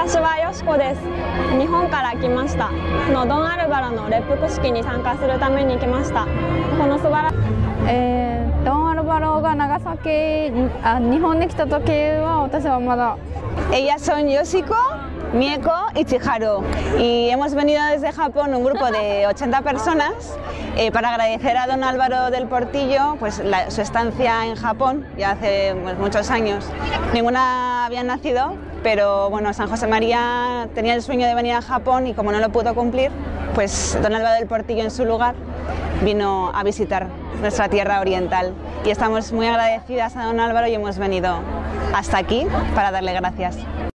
私はよしこです。日本から来ました。ドン・アルバロの列服式に参加するために来ました。この素晴らしいドン・アルバロが長崎日本に来た時は私はまだ。 Ellas son Yoshiko, Mieko y Chiharu y hemos venido desde Japón un grupo de 80 personas para agradecer a don Álvaro del Portillo pues, su estancia en Japón ya hace pues, muchos años. Ninguna había nacido, pero bueno, San José María tenía el sueño de venir a Japón y como no lo pudo cumplir, pues don Álvaro del Portillo en su lugar vino a visitar nuestra tierra oriental y estamos muy agradecidas a don Álvaro y hemos venido hasta aquí para darle gracias.